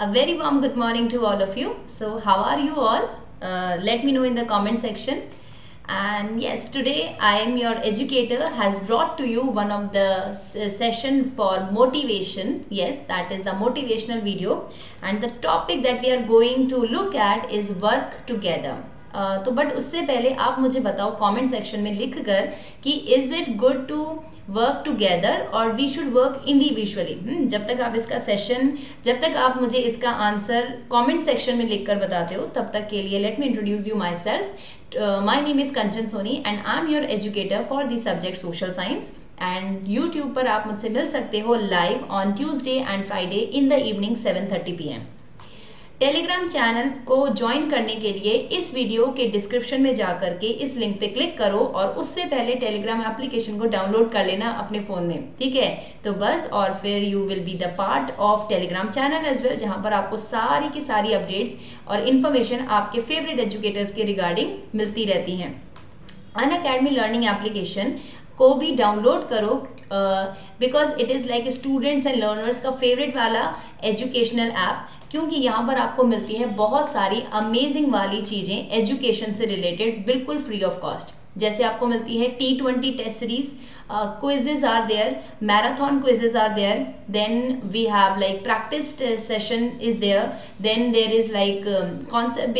A very warm good morning to all of you. So how are you all? Let me know in the comment section. And yes, today I am your educator has brought to you one of the session for motivation. Yes, that is the motivational video, and the topic that we are going to look at is work together. तो but उससे पहले आप मुझे बताओ comment section में लिख कर कि is it good to work together और वी शुड वर्क इंडिविजुअली। जब तक आप इसका सेशन जब तक आप मुझे इसका आंसर कमेंट सेक्शन में लिख कर बताते हो तब तक के लिए let me introduce you myself. My name is Kanchan Soni and I am your educator for the subject social science. And YouTube पर आप मुझसे मिल सकते हो live on Tuesday and Friday in the evening 7:30 PM। Telegram channel को join करने के लिए इस वीडियो के डिस्क्रिप्शन में जाकर के इस लिंक पे क्लिक करो और उससे पहले टेलीग्राम एप्लीकेशन को डाउनलोड कर लेना अपने फ़ोन में, ठीक है। तो बस और फिर you will be the part of Telegram channel as well, जहाँ पर आपको सारी की सारी अपडेट्स और इन्फॉर्मेशन आपके फेवरेट एजुकेटर्स के रिगार्डिंग मिलती रहती हैं। अनअकैडमी लर्निंग एप्लीकेशन को भी डाउनलोड करो because it is like students and learners का फेवरेट वाला एजुकेशनल ऐप, क्योंकि यहाँ पर आपको मिलती हैं बहुत सारी अमेजिंग वाली चीज़ें एजुकेशन से रिलेटेड बिल्कुल फ्री ऑफ कॉस्ट। जैसे आपको मिलती है T20 test series, quizzes are there, marathon quizzes are there, then we have like practice session is there, then there is like concept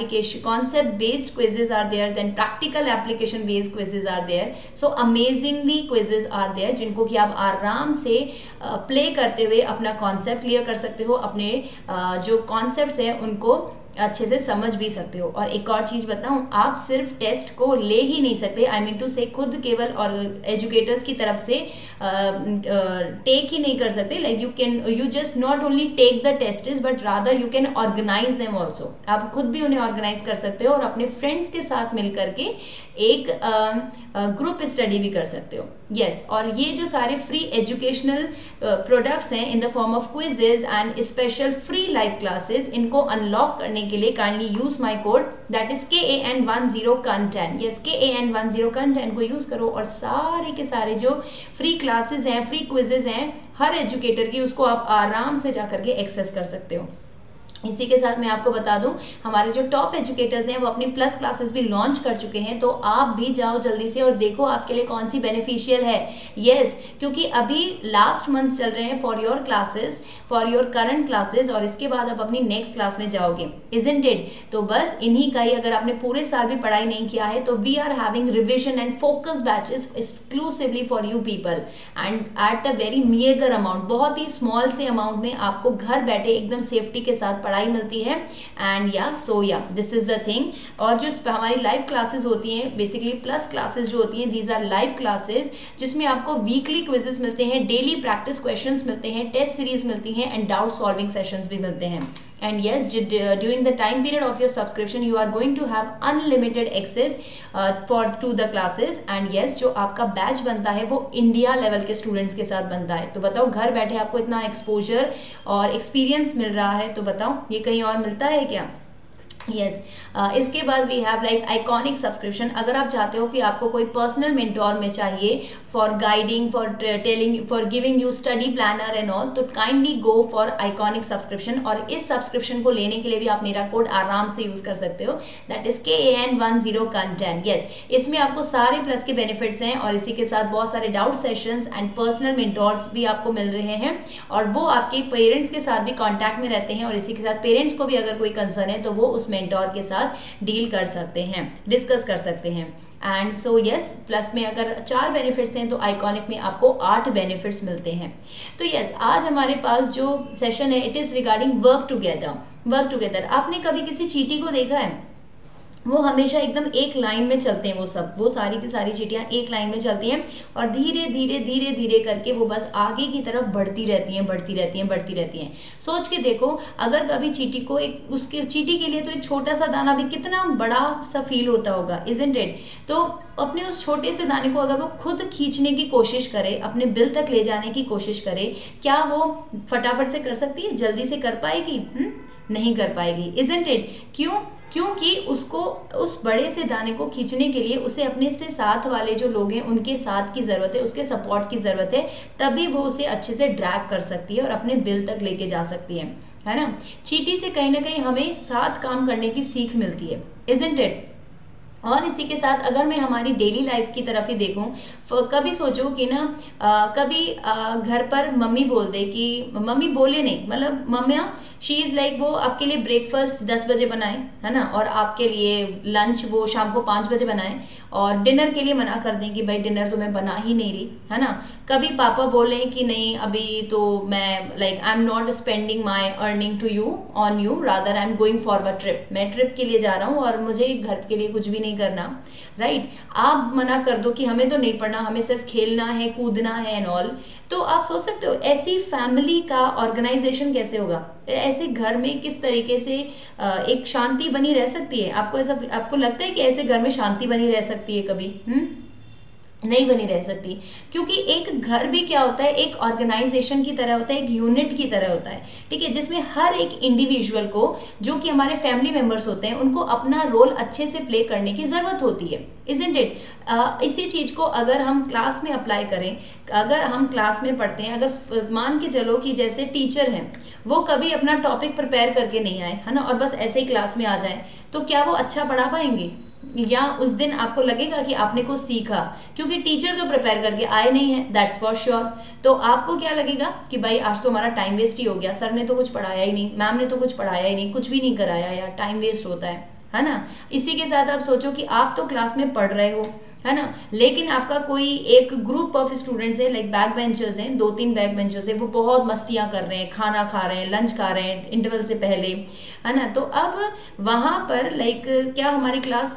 based quizzes are there, then practical application based quizzes are there. So amazingly quizzes are there जिनको कि आप आराम से play करते हुए अपना concept clear कर सकते हो, अपने जो कॉन्सेप्ट्स हैं उनको अच्छे से समझ भी सकते हो। और एक और चीज़ बताऊं, आप सिर्फ टेस्ट को ले ही नहीं सकते, आई मीन टू से खुद केवल और एजुकेटर्स की तरफ से टेक ही नहीं कर सकते। Like you just not only take the tests but rather you can organise them also. आप खुद भी उन्हें ऑर्गेनाइज कर सकते हो और अपने फ्रेंड्स के साथ मिल करके एक ग्रुप स्टडी भी कर सकते हो। यस, और ये जो सारे फ्री एजुकेशनल प्रोडक्ट्स हैं in the form of quizzes and special free live classes, इनको अनलॉक करने के लिए kindly use my code that is KAN10 content. Yes, KAN10 content को यूज करो और सारे के सारे जो फ्री क्लासेस हैं, फ्री क्विजेज हैं हर एजुकेटर की, उसको आप आराम से जा करके एक्सेस कर सकते हो। इसी के साथ मैं आपको बता दूं, हमारे जो टॉप एजुकेटर्स हैं वो अपनी प्लस क्लासेस भी लॉन्च कर चुके हैं, तो आप भी जाओ जल्दी से और देखो आपके लिए कौन सी बेनिफिशियल है। यस, क्योंकि अभी लास्ट मंथ चल रहे हैं for your classes, for your current classes, और इसके बाद आप अपनी नेक्स्ट क्लास में जाओगे, इजंट इट। तो बस इन्हीं का ही, अगर आपने पूरे साल भी पढ़ाई नहीं किया है तो we are having revision and focus batches exclusively for you people and at a very meagre amount, बहुत ही स्मॉल से अमाउंट में आपको घर बैठे एकदम सेफ्टी के साथ पढ़ाई मिलती है। एंड या सो या दिस इज द थिंग। और जो हमारी लाइव क्लासेस होती हैं, बेसिकली प्लस क्लासेस जो होती हैं, दीज आर लाइव क्लासेस जिसमें आपको वीकली क्विजेस मिलते हैं, डेली प्रैक्टिस क्वेश्चंस मिलते हैं, टेस्ट सीरीज मिलती हैं एंड डाउट सॉल्विंग सेशंस भी मिलते हैं। And yes, during the time period of your subscription you are going to have unlimited access to the classes. And yes, जो आपका बैच बनता है वो इंडिया लेवल के स्टूडेंट्स के साथ बनता है। तो बताओ, घर बैठे आपको इतना एक्सपोजर और एक्सपीरियंस मिल रहा है, तो बताओ ये कहीं और मिलता है क्या? यस, इसके बाद we have like iconic subscription. अगर आप चाहते हो कि आपको कोई पर्सनल मेंटोर में चाहिए for guiding, for telling, for giving you study planner and all, तो kindly go for iconic subscription. और इस सब्सक्रिप्शन को लेने के लिए भी आप मेरा कोड आराम से यूज़ कर सकते हो, that is KAN10 content. Yes, इसमें आपको सारे प्लस के बेनिफिट्स हैं और इसी के साथ बहुत सारे doubt sessions and personal mentors भी आपको मिल रहे हैं, और वो आपके पेरेंट्स के साथ भी कॉन्टैक्ट में रहते हैं, और इसी के साथ पेरेंट्स को भी अगर कोई कंसर्न है तो वो उस मेंटोर के साथ डील कर सकते हैं, डिस्कस कर सकते हैं। एंड सो यस, प्लस में अगर 4 बेनिफिट्स हैं तो आइकॉनिक में आपको 8 बेनिफिट्स मिलते हैं। तो यस, आज हमारे पास जो सेशन है it is regarding work together. Work together, आपने कभी किसी चींटी को देखा है? वो हमेशा एकदम एक लाइन में चलते हैं, वो सारी की सारी चींटियाँ एक लाइन में चलती हैं और धीरे धीरे धीरे धीरे करके वो बस आगे की तरफ बढ़ती रहती हैं, बढ़ती रहती हैं, बढ़ती रहती हैं। सोच के देखो, अगर कभी चींटी को उसके चींटी के लिए तो एक छोटा सा दाना भी कितना बड़ा सा फील होता होगा, इजंट इट? तो अपने उस छोटे से दाने को अगर वो खुद खींचने की कोशिश करे, अपने बिल तक ले जाने की कोशिश करे, क्या वो फटाफट से कर सकती है? जल्दी से कर पाएगी? नहीं कर पाएगी, इजंट इट? क्यों? क्योंकि उसको उस बड़े से दाने को खींचने के लिए उसे अपने से साथ वाले जो लोग हैं उनके साथ की ज़रूरत है, उसके सपोर्ट की ज़रूरत है, तभी वो उसे अच्छे से ड्रैग कर सकती है और अपने बिल तक लेके जा सकती है। है ना। चींटी से कहीं ना कहीं हमें साथ काम करने की सीख मिलती है, इजंट इट। और इसी के साथ अगर मैं हमारी डेली लाइफ की तरफ ही देखूं, कभी सोचो कि ना कभी घर पर मम्मी बोल दे कि मम्मी बोले नहीं, मतलब मम्मियाँ शी इज़ लाइक वो आपके लिए ब्रेकफास्ट 10 बजे बनाए, है ना, और आपके लिए लंच वो शाम को 5 बजे बनाए, और डिनर के लिए मना कर दें कि भाई डिनर तो मैं बना ही नहीं रही, है ना। कभी पापा बोलें कि नहीं अभी तो मैं like I am not spending my earning to you on you, rather I am going for a trip, मैं ट्रिप के लिए जा रहा हूँ और मुझे घर के लिए कुछ भी नहीं करना, राइट। आप मना कर दो कि हमें तो नहीं पढ़ना, हमें सिर्फ खेलना है, कूदना है एंड ऑल। तो आप सोच सकते हो ऐसी फैमिली का ऑर्गेनाइजेशन कैसे होगा, ऐसे घर में किस तरीके से एक शांति बनी रह सकती है। आपको ऐसा, आपको लगता है कि ऐसे घर में शांति बनी रह सकती है कभी? नहीं बनी रह सकती, क्योंकि एक घर भी क्या होता है, एक ऑर्गेनाइजेशन की तरह होता है, एक यूनिट की तरह होता है, ठीक है, जिसमें हर एक इंडिविजुअल को, जो कि हमारे फैमिली मेंबर्स होते हैं, उनको अपना रोल अच्छे से प्ले करने की ज़रूरत होती है, इजंट इट। इसी चीज़ को अगर हम क्लास में अप्लाई करें, अगर हम क्लास में पढ़ते हैं, अगर मान के चलो कि जैसे टीचर हैं वो कभी अपना टॉपिक प्रिपेयर करके नहीं आए, है ना, और बस ऐसे ही क्लास में आ जाए, तो क्या वो अच्छा पढ़ा पाएंगे? या उस दिन आपको लगेगा कि आपने कुछ सीखा? क्योंकि टीचर तो प्रिपेयर करके आए नहीं है, दैट्स फॉर श्योर। तो आपको क्या लगेगा कि भाई आज तो हमारा टाइम वेस्ट ही हो गया, सर ने तो कुछ पढ़ाया ही नहीं, मैम ने तो कुछ पढ़ाया ही नहीं, कुछ भी नहीं कराया यार, टाइम वेस्ट होता है ना। इसी के साथ आप सोचो कि आप तो क्लास में पढ़ रहे हो, है ना, लेकिन आपका कोई एक ग्रुप ऑफ स्टूडेंट्स है, लाइक बैक बेंचर्स हैं, 2-3 बैक बेंचर्स हैं, वो बहुत मस्तियां कर रहे हैं, खाना खा रहे हैं, लंच खा रहे हैं इंटरवल से पहले, है ना। तो अब वहाँ पर लाइक क्या हमारी क्लास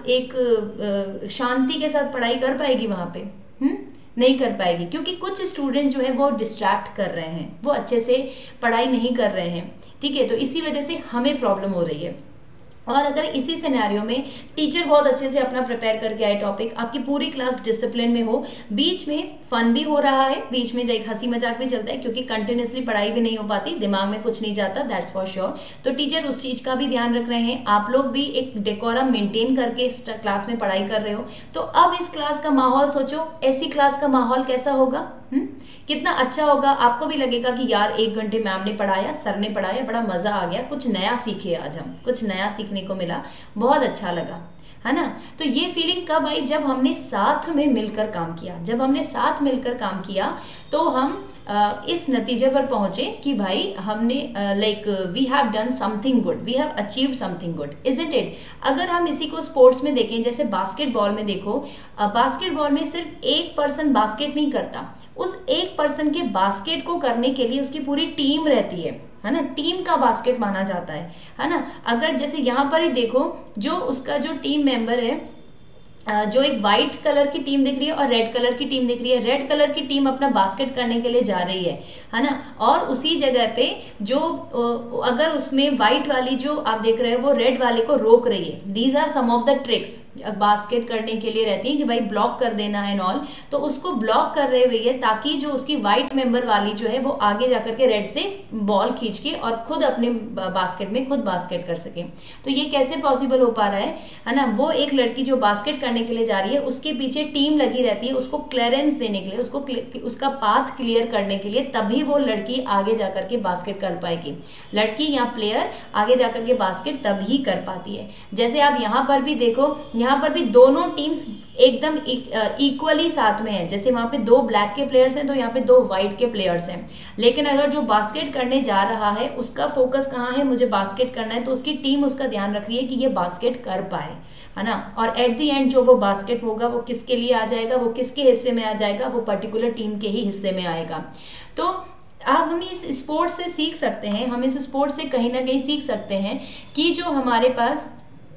एक शांति के साथ पढ़ाई कर पाएगी वहाँ पे? नहीं कर पाएगी, क्योंकि कुछ स्टूडेंट जो है वो डिस्ट्रैक्ट कर रहे हैं, वो अच्छे से पढ़ाई नहीं कर रहे हैं, ठीक है। तो इसी वजह से हमें प्रॉब्लम हो रही है। और अगर इसी सिनेरियो में टीचर बहुत अच्छे से अपना प्रिपेयर करके आए टॉपिक, आपकी पूरी क्लास डिसिप्लिन में हो, बीच में फन भी हो रहा है, बीच में एक हंसी मजाक भी चलता है, क्योंकि कंटिन्यूसली पढ़ाई भी नहीं हो पाती, दिमाग में कुछ नहीं जाता, दैट्स फॉर श्योर। तो टीचर उस चीज़ का भी ध्यान रख रहे हैं, आप लोग भी एक डेकोरम मेंटेन करके इस क्लास में पढ़ाई कर रहे हो। तो अब इस क्लास का माहौल सोचो, ऐसी क्लास का माहौल कैसा होगा? कितना अच्छा होगा। आपको भी लगेगा कि यार 1 घंटे मैम ने पढ़ाया, सर ने पढ़ाया, बड़ा मज़ा आ गया, कुछ नया सीखे, आज हम कुछ नया सीखने को मिला, बहुत अच्छा लगा, है ना। तो ये फीलिंग कब आई? जब हमने साथ में मिलकर काम किया। जब हमने साथ मिलकर काम किया तो हम इस नतीजे पर पहुंचे कि भाई हमने like we have done something good, we have achieved something good, isn't it. अगर हम इसी को स्पोर्ट्स में देखें, जैसे बास्केटबॉल में देखो, बास्केटबॉल में सिर्फ एक पर्सन बास्केट नहीं करता, उस एक पर्सन के बास्केट को करने के लिए उसकी पूरी टीम रहती है ना, टीम का बास्केट माना जाता है ना। अगर जैसे यहाँ पर ही देखो, जो उसका जो टीम मेंबर है, जो एक वाइट कलर की टीम दिख रही है और रेड कलर की टीम दिख रही है, रेड कलर की टीम अपना बास्केट करने के लिए जा रही है ना, और उसी जगह पे जो अगर उसमें वाइट वाली जो आप देख रहे हो वो रेड वाले को रोक रही है। These are some of the tricks basket करने के लिए रहती है कि भाई ब्लॉक कर देना है ऑल, तो उसको ब्लॉक कर रहे हुए है ताकि जो उसकी वाइट मेंबर वाली जो है वो आगे जाकर के रेड से बॉल खींच के और खुद अपने बास्केट में खुद बास्केट कर सके। तो ये कैसे पॉसिबल हो पा रहा है ना। वो एक लड़की जो बास्केट करने के लिए जा रही है, उसके पीछे टीम लगी रहती है उसको क्लियरेंस देने के लिए, उसको उसका पाथ क्लियर करने के लिए, तभी वो लड़की आगे जाकर के बास्केट कर पाएगी। लड़की या प्लेयर आगे जाकर के बास्केट तभी कर पाती है। जैसे आप यहाँ पर भी देखो, यहाँ पर भी दोनों टीम्स एकदम इक्वली साथ में है। जैसे वहाँ पे 2 ब्लैक के प्लेयर्स हैं तो यहाँ पे 2 वाइट के प्लेयर्स हैं, लेकिन अगर जो बास्केट करने जा रहा है उसका फोकस कहाँ है, मुझे बास्केट करना है, तो उसकी टीम उसका ध्यान रख रही है कि ये बास्केट कर पाए, है ना। और एट द एंड जो वो बास्केट होगा वो किसके लिए आ जाएगा, वो किसके हिस्से में आ जाएगा, वो पर्टिकुलर टीम के ही हिस्से में आएगा। तो आप हम इस स्पोर्ट से सीख सकते हैं, हम इस स्पोर्ट से कहीं ना कहीं सीख सकते हैं कि जो हमारे पास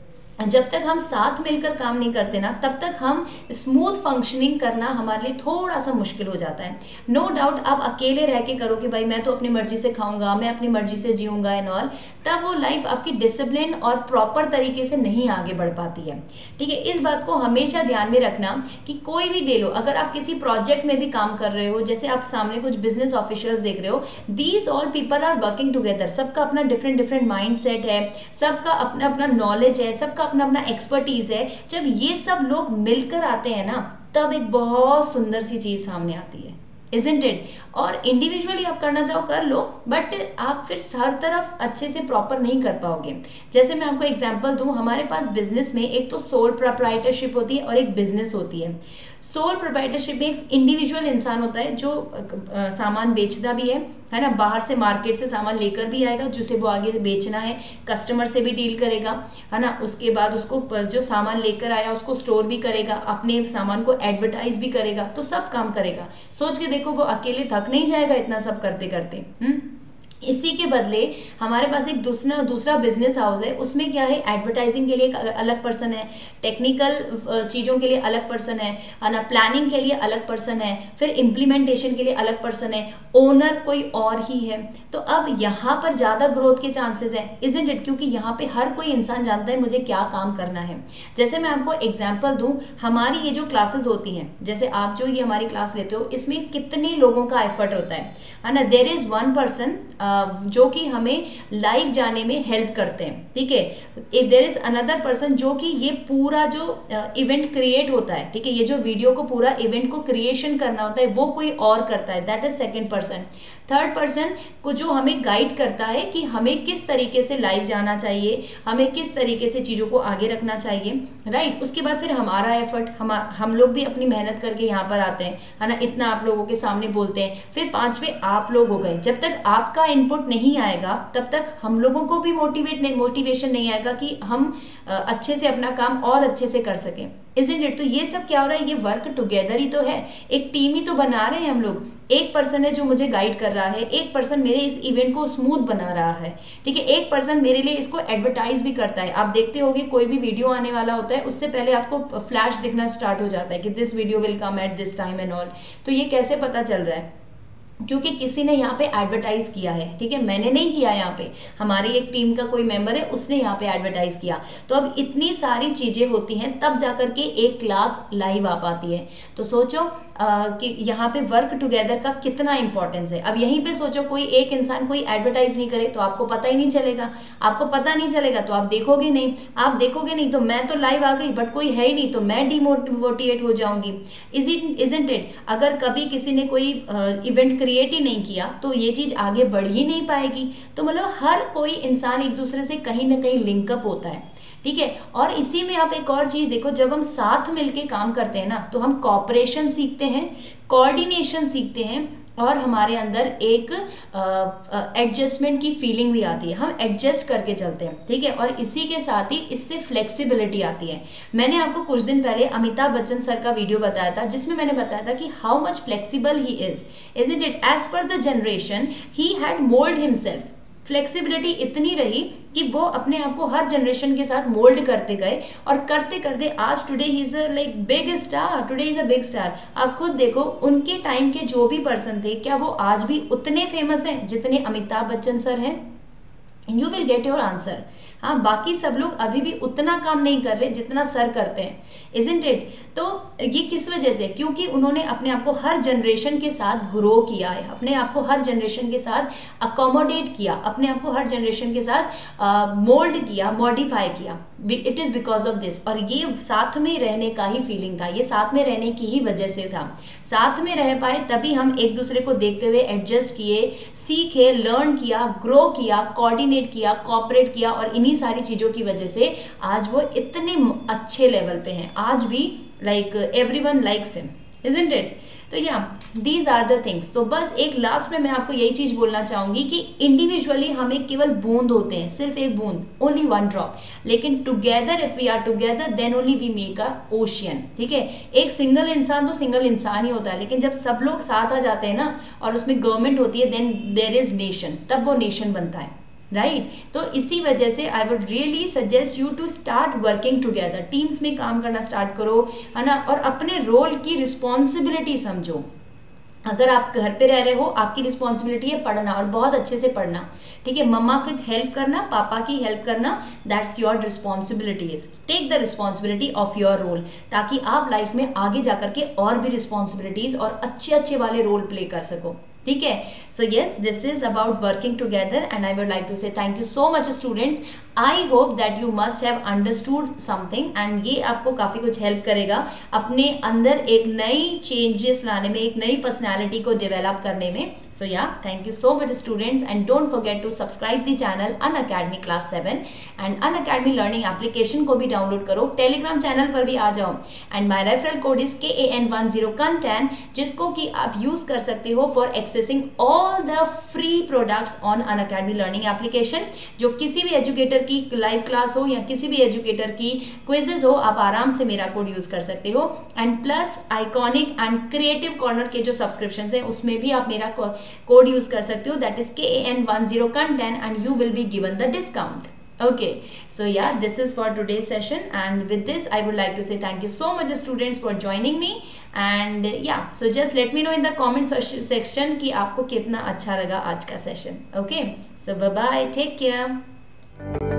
जब तक हम साथ मिलकर काम नहीं करते ना, तब तक हम स्मूथ फंक्शनिंग करना हमारे लिए थोड़ा सा मुश्किल हो जाता है। नो डाउट आप अकेले रह के करो कि भाई मैं तो अपनी मर्जी से खाऊंगा, मैं अपनी मर्जी से जीऊंगा एंड ऑल, तब वो लाइफ आपकी डिसिप्लिन और प्रॉपर तरीके से नहीं आगे बढ़ पाती है, ठीक है। इस बात को हमेशा ध्यान में रखना कि कोई भी ले लो, अगर आप किसी प्रोजेक्ट में भी काम कर रहे हो, जैसे आप सामने कुछ बिजनेस ऑफिशियल्स देख रहे हो, these all people are working together, सबका अपना डिफरेंट माइंड सेट है, सबका अपना अपना नॉलेज है, सबका अपना अपना एक्सपर्टीज है। जब ये सब लोग मिलकर आते हैं ना, तब एक बहुत सुंदर सी चीज सामने आती है, इजंट इट। और इंडिविजुअली आप करना चाहो कर लो, बट आप फिर हर तरफ अच्छे से प्रॉपर नहीं कर पाओगे। जैसे मैं आपको एग्जांपल दूं, हमारे पास बिजनेस में एक तो सोल प्रोप्राइटरशिप होती है और एक बिजनेस होती है। सोल प्रोप्राइटरशिप में एक इंडिविजुअल इंसान होता है जो सामान बेचता भी है ना, बाहर से मार्केट से सामान लेकर भी आएगा जिसे वो आगे बेचना है, कस्टमर से भी डील करेगा, है ना, उसके बाद उसको जो सामान लेकर आया उसको स्टोर भी करेगा, अपने सामान को एडवर्टाइज भी करेगा, तो सब काम करेगा। सोच के देखो वो अकेले थक नहीं जाएगा इतना सब करते करते। इसी के बदले हमारे पास एक दूसरा बिजनेस हाउस है, उसमें क्या है, एडवर्टाइजिंग के लिए एक अलग पर्सन है, टेक्निकल चीज़ों के लिए अलग पर्सन है ना, प्लानिंग के लिए अलग पर्सन है, फिर इम्प्लीमेंटेशन के लिए अलग पर्सन है, ओनर कोई और ही है। तो अब यहाँ पर ज़्यादा ग्रोथ के चांसेस हैं, इजंट इट, क्योंकि यहाँ पे हर कोई इंसान जानता है मुझे क्या काम करना है। जैसे मैं आपको एग्जाम्पल दूँ, हमारी ये जो क्लासेस होती हैं, जैसे आप जो ये हमारी क्लास लेते हो, इसमें कितने लोगों का एफर्ट होता है ना। देयर इज़ वन पर्सन जो कि हमें लाइव जाने में हेल्प करते हैं, ठीक है। देयर इज अनदर पर्सन जो कि ये पूरा जो इवेंट क्रिएट होता है, ठीक है, ये जो वीडियो को पूरा इवेंट को क्रिएशन करना होता है वो कोई और करता है, that is second person. Third person को जो हमें गाइड करता है कि हमें किस तरीके से लाइव जाना चाहिए, हमें किस तरीके से चीज़ों को आगे रखना चाहिए, राइट। उसके बाद फिर हमारा एफर्ट, हम लोग भी अपनी मेहनत करके यहाँ पर आते हैं, है ना, इतना आप लोगों के सामने बोलते हैं। फिर पांचवे आप लोग हो गए। जब तक आपका इनपुट नहीं आएगा तब तक हम लोगों को भी मोटिवेशन नहीं आएगा कि हम अच्छे से अपना काम और अच्छे से कर सकें, इजंट इट। तो ये सब क्या हो रहा है, ये वर्क टुगेदर ही तो है, एक टीम ही तो बना रहे हैं हम लोग। एक पर्सन है जो मुझे गाइड कर रहा है, एक पर्सन मेरे इस इवेंट को स्मूथ बना रहा है, ठीक है, एक पर्सन मेरे लिए इसको एडवर्टाइज भी करता है। आप देखते होंगे कोई भी वीडियो आने वाला होता है उससे पहले आपको फ्लैश दिखना स्टार्ट हो जाता है कि this video will come at this time and all. तो ये कैसे पता चल रहा है, क्योंकि किसी ने यहाँ पे एडवर्टाइज किया है, ठीक है, मैंने नहीं किया, यहाँ पे हमारी एक टीम का कोई मेंबर है उसने यहाँ पे एडवर्टाइज किया। तो अब इतनी सारी चीजें होती हैं तब जाकर के एक क्लास लाइव आ पाती है। तो सोचो कि यहाँ पे वर्क टुगेदर का कितना इंपॉर्टेंस है। अब यहीं पे सोचो कोई एक इंसान कोई एडवर्टाइज नहीं करे तो आपको पता ही नहीं चलेगा, आपको पता नहीं चलेगा तो आप देखोगे नहीं, आप देखोगे नहीं तो मैं तो लाइव आ गई बट कोई है ही नहीं तो मैं डिमोटिवेट हो जाऊंगी, इजंट इट। अगर कभी किसी ने कोई इवेंट क्रिएट ही नहीं किया तो ये चीज आगे बढ़ ही नहीं पाएगी। तो मतलब हर कोई इंसान एक दूसरे से कहीं ना कहीं लिंकअप होता है, ठीक है। और इसी में आप एक और चीज देखो, जब हम साथ मिलके काम करते हैं ना तो हम कॉपरेशन सीखते हैं, कोऑर्डिनेशन सीखते हैं, और हमारे अंदर एक एडजस्टमेंट की फीलिंग भी आती है, हम एडजस्ट करके चलते हैं, ठीक है। और इसी के साथ ही इससे फ्लेक्सिबिलिटी आती है। मैंने आपको कुछ दिन पहले अमिताभ बच्चन सर का वीडियो बताया था जिसमें मैंने बताया था कि how much flexible he isn't it, as per the generation he had mould himself. Flexibility इतनी रही कि वो अपने आप को हर जनरेशन के साथ मोल्ड करते गए और करते करते आज today he is a like big star, today is a big star. आप खुद देखो उनके टाइम के जो भी पर्सन थे क्या वो आज भी उतने फेमस हैं जितने अमिताभ बच्चन सर हैं? You will get your answer. हाँ, बाकी सब लोग अभी भी उतना काम नहीं कर रहे जितना सर करते हैं, इजंट इट। तो ये किस वजह से? क्योंकि उन्होंने अपने आप को हर जनरेशन के साथ ग्रो किया है, अपने आप को हर जनरेशन के साथ अकोमोडेट किया, अपने आप को हर जनरेशन के साथ मोल्ड किया, मॉडिफाई किया। It is because of this. और ये साथ में रहने का ही फीलिंग था, ये साथ में रहने की ही वजह से था। साथ में रह पाए तभी हम एक दूसरे को देखते हुए एडजस्ट किए, सीखे, लर्न किया, ग्रो किया, कोऑर्डिनेट किया, कोऑपरेट किया, और इन्हीं सारी चीज़ों की वजह से आज वो इतने अच्छे लेवल पे हैं। आज भी like everyone likes him, isn't it. तो या दीज आर द थिंग्स। तो बस एक लास्ट में मैं आपको यही चीज़ बोलना चाहूँगी कि इंडिविजुअली हमें केवल बूंद होते हैं, सिर्फ एक बूंद, ओनली वन ड्रॉप, लेकिन together if we are together then only we make a ocean, ठीक है। एक सिंगल इंसान तो सिंगल इंसान ही होता है, लेकिन जब सब लोग साथ आ जाते हैं ना और उसमें गवर्नमेंट होती है देन देयर इज नेशन, तब वो नेशन बनता है, राइट। तो इसी वजह से I would really suggest you to start working together, teams में काम करना स्टार्ट करो, है ना, और अपने रोल की रिस्पॉन्सिबिलिटी समझो। अगर आप घर पे रह रहे हो आपकी रिस्पॉन्सिबिलिटी है पढ़ना, और बहुत अच्छे से पढ़ना, ठीक है। मम्मा की हेल्प करना, पापा की हेल्प करना, that's your responsibilities. Take the responsibility of your role, ताकि आप लाइफ में आगे जाकर के और भी रिस्पॉन्सिबिलिटीज और अच्छे अच्छे वाले रोल प्ले कर सको, ठीक है। So yes, this is about working together and I would like to say thank you so much students. I hope that you must have understood something and ये आपको काफ़ी कुछ हेल्प करेगा अपने अंदर एक नई चेंजेस लाने में, एक नई पर्सनैलिटी को डेवलप करने में. So yeah, thank you so much students, and don't forget to subscribe the channel Unacademy Class 7 and Unacademy Learning application को भी डाउनलोड करो. टेलीग्राम चैनल पर भी आ जाओ and my referral code is KAN10 Kanchan, जिसको कि आप यूज कर सकते हो for accessing all the free products on Unacademy learning application. जो किसी भी एजुकेटर की लाइव क्लास हो या किसी भी एजुकेटर की क्विजेज हो, आप आराम से मेरा कोड यूज कर सकते हो. And plus iconic and creative corner के जो सब्सक्रिप्शन हैं उसमें भी आप मेरा कोड यूज कर सकते हो, that is KAN10 Kanchan, and you will be given the discount. Okay, so yeah, this is for today's session, and with this I would like to say thank you so much students for joining me, and yeah, so just let me know in the comment section कि आपको कितना अच्छा लगा आज का session. Okay, so bye bye, take care.